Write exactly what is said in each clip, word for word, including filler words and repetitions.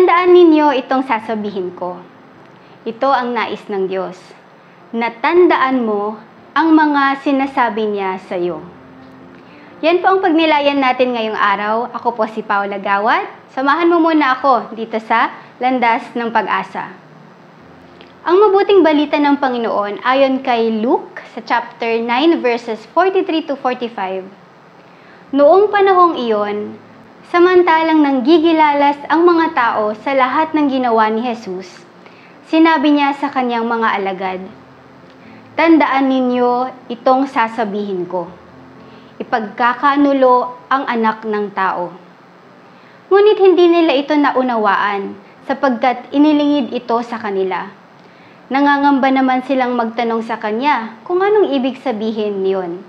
Tandaan ninyo itong sasabihin ko. Ito ang nais ng Diyos. Natandaan mo ang mga sinasabi niya sa iyo. Yan po ang pagnilayan natin ngayong araw. Ako po si Paula Gawat. Samahan mo muna ako dito sa Landas ng Pag-asa. Ang mabuting balita ng Panginoon ayon kay Luke sa chapter nine verses forty-three to forty-five. Noong panahong iyon, samantalang nanggigilalas ang mga tao sa lahat ng ginawa ni Jesus, sinabi niya sa kanyang mga alagad, "Tandaan ninyo itong sasabihin ko. Ipagkakanulo ang anak ng tao." Ngunit hindi nila ito naunawaan sapagkat inilingid ito sa kanila. Nangangamba naman silang magtanong sa kanya kung anong ibig sabihin niyon.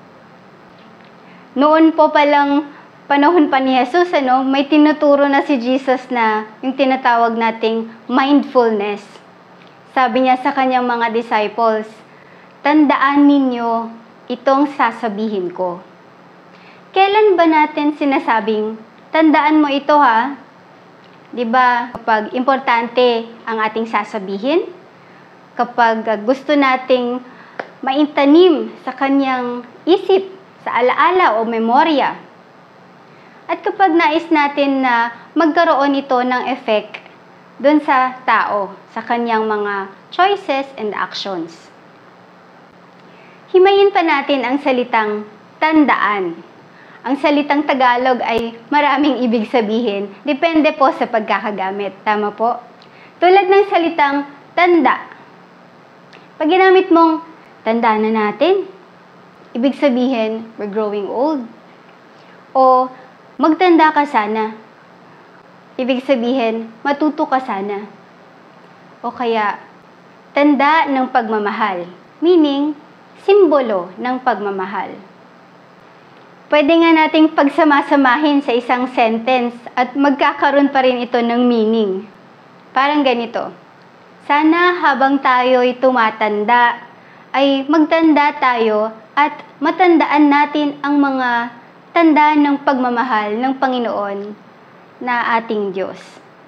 Noon po palang panahon pa ni Jesus, ano, may tinuturo na si Jesus na yung tinatawag nating mindfulness. Sabi niya sa kanyang mga disciples, "Tandaan ninyo itong sasabihin ko." Kailan ba natin sinasabing, tandaan mo ito ha? Diba, kapag importante ang ating sasabihin, kapag gusto nating maintanim sa kanyang isip, sa alaala o memorya, at kapag nais natin na magkaroon ito ng effect dun sa tao, sa kanyang mga choices and actions. Himayin pa natin ang salitang tandaan. Ang salitang Tagalog ay maraming ibig sabihin, depende po sa pagkakagamit. Tama po? Tulad ng salitang tanda. Pag ginamit mong tanda na natin, ibig sabihin, we're growing old. O magtanda ka sana. Ibig sabihin, matuto ka sana. O kaya, tanda ng pagmamahal. Meaning, simbolo ng pagmamahal. Pwede nga nating pagsamasamahin sa isang sentence at magkakaroon pa rin ito ng meaning. Parang ganito. Sana habang tayo'y tumatanda, ay magtanda tayo at matandaan natin ang mga tanda ng pagmamahal ng Panginoon na ating Diyos.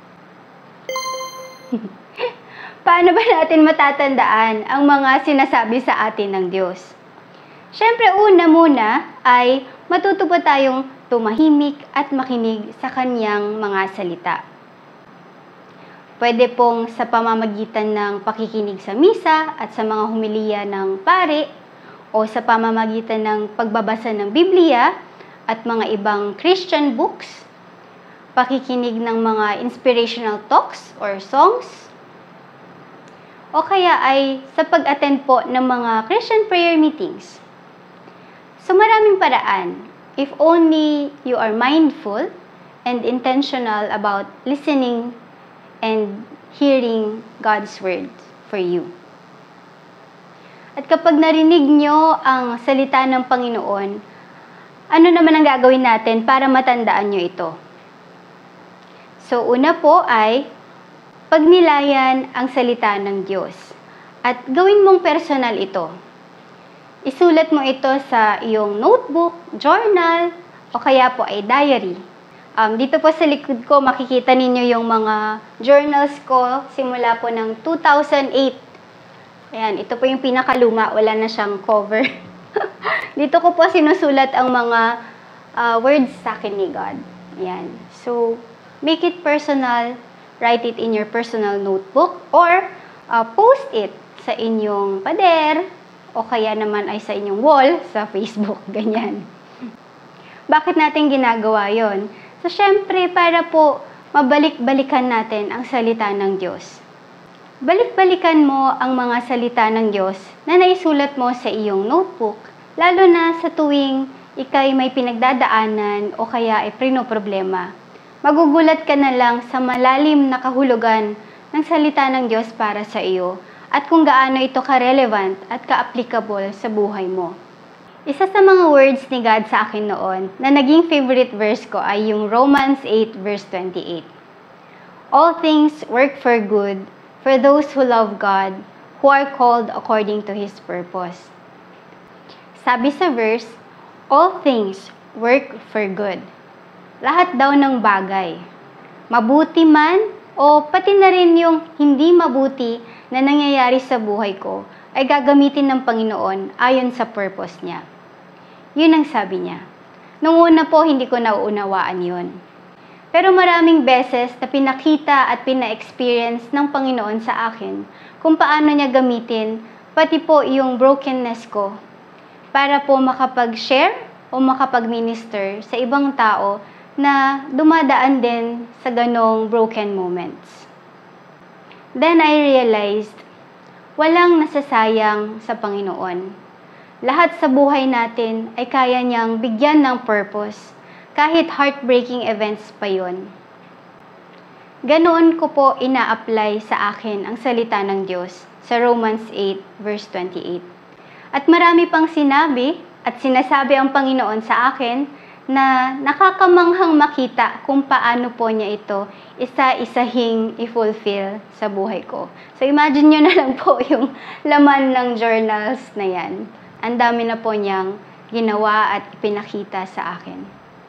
Paano ba natin matatandaan ang mga sinasabi sa atin ng Diyos? Siyempre, una muna ay matuto pa tayong tumahimik at makinig sa Kanyang mga salita. Pwede pong sa pamamagitan ng pakikinig sa misa at sa mga humiliya ng pari o sa pamamagitan ng pagbabasa ng Biblia at mga ibang Christian books, pakikinig ng mga inspirational talks or songs, o kaya ay sa pag-attend po ng mga Christian prayer meetings. So maraming paraan, if only you are mindful and intentional about listening and hearing God's word for you. At kapag narinig nyo ang salita ng Panginoon, ano naman ang gagawin natin para matandaan nyo ito? So, una po ay pagnilayan ang salita ng Diyos. At gawin mong personal ito. Isulat mo ito sa iyong notebook, journal, o kaya po ay diary. Um, dito po sa likod ko, makikita ninyo yung mga journals ko simula po ng two thousand eight. Ayan, ito po yung pinakaluma, wala na siyang cover. Dito ko po sinusulat ang mga uh, words sa akin ni God. Ayan. So, make it personal, write it in your personal notebook, or uh, post it sa inyong pader, o kaya naman ay sa inyong wall, sa Facebook, ganyan. Bakit natin ginagawa yon? So, syempre, para po mabalik-balikan natin ang salita ng Diyos. Balik-balikan mo ang mga salita ng Diyos na naisulat mo sa iyong notebook, lalo na sa tuwing ikay may pinagdadaanan o kaya ay prinoproblema. Magugulat ka na lang sa malalim na kahulugan ng salita ng Diyos para sa iyo at kung gaano ito ka-relevant at ka-applicable sa buhay mo. Isa sa mga words ni God sa akin noon na naging favorite verse ko ay yung Romans eight verse twenty-eight. All things work for good for those who love God, who are called according to His purpose. Sabi sa verse, all things work for good. Lahat daw ng bagay, mabuti man o pati na rin yung hindi mabuti na nangyayari sa buhay ko ay gagamitin ng Panginoon ayon sa purpose niya. Yun ang sabi niya. Nung una po, hindi ko nauunawaan yun. Pero maraming beses na pinakita at pina-experience ng Panginoon sa akin kung paano niya gamitin pati po yung brokenness ko para po makapag-share o makapag-minister sa ibang tao na dumadaan din sa ganong broken moments. Then I realized, walang nasasayang sa Panginoon. Lahat sa buhay natin ay kaya niyang bigyan ng purpose, kahit heartbreaking events pa yon. Ganoon ko po ina-apply sa akin ang salita ng Diyos sa Romans eight verse twenty-eight. At marami pang sinabi at sinasabi ang Panginoon sa akin na nakakamanghang makita kung paano po niya ito isa-isahing i-fulfill sa buhay ko. So imagine nyo na lang po yung laman ng journals na yan. Ang dami na po niyang ginawa at ipinakita sa akin.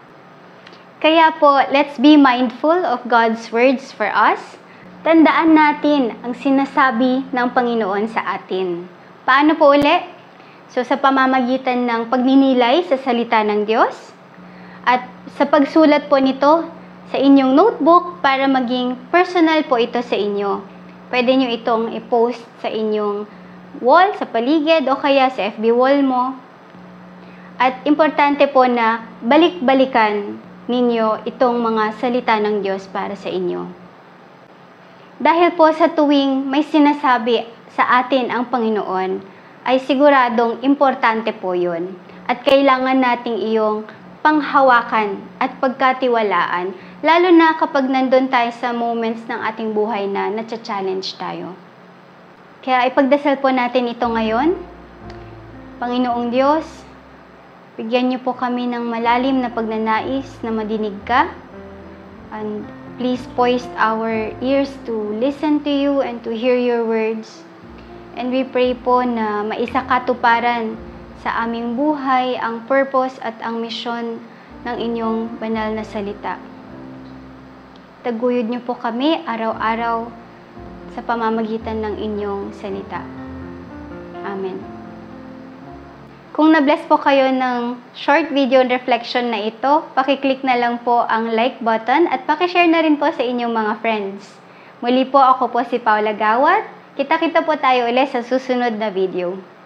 Kaya po, let's be mindful of God's words for us. Tandaan natin ang sinasabi ng Panginoon sa atin. Paano po uli? So sa pamamagitan ng pagninilay sa salita ng Diyos, at sa pagsulat po nito sa inyong notebook para maging personal po ito sa inyo. Pwede nyo itong i-post sa inyong wall, sa paligid, o kaya sa F B wall mo. At importante po na balik-balikan ninyo itong mga salita ng Diyos para sa inyo. Dahil po sa tuwing may sinasabi sa atin ang Panginoon, ay siguradong importante po yun. At kailangan nating iyong panghawakan at pagkatiwalaan, lalo na kapag nandun tayo sa moments ng ating buhay na natcha-challenge tayo. Kaya ipagdasal po natin ito ngayon. Panginoong Diyos, bigyan niyo po kami ng malalim na pagnanais na madinig ka. And please poise our ears to listen to you and to hear your words. And we pray po na maisakatuparan sa aming buhay ang purpose at ang misyon ng inyong banal na salita. Taguyod niyo po kami araw-araw sa pamamagitan ng inyong salita. Amen. Kung na-bless po kayo ng short video reflection na ito, pakiclick na lang po ang like button at pakishare na rin po sa inyong mga friends. Muli po, ako po si Paula Gawat. Kita-kita po tayo ulit sa susunod na video.